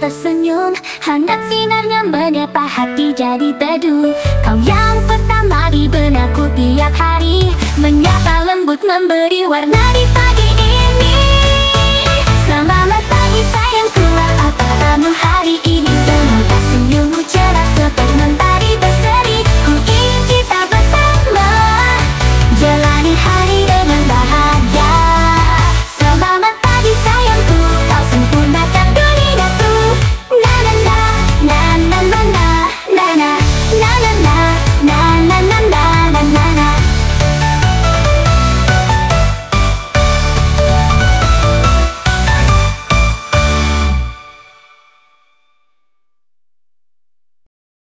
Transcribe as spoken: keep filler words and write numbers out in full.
tersenyum, hangat sinarnya menyapa hati jadi teduh. Kau yang pertama di benakku tiap hari, menyapa lembut memberi warna di pagi.